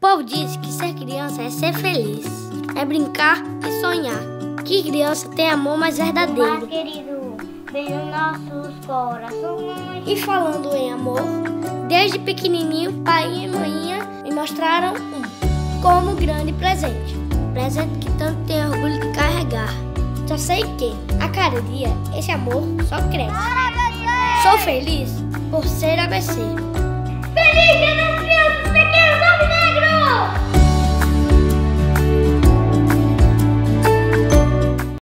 povo diz que ser criança é ser feliz, é brincar e sonhar. Que criança tem amor mais verdadeiro. Mas, querido, bem nos nossos corações. E falando em amor, desde pequenininho, pai e mãe me mostraram como grande presente. Presente que tanto tenho orgulho de carregar. Só sei que, a cada dia, esse amor só cresce. Sou feliz por ser ABC. Feliz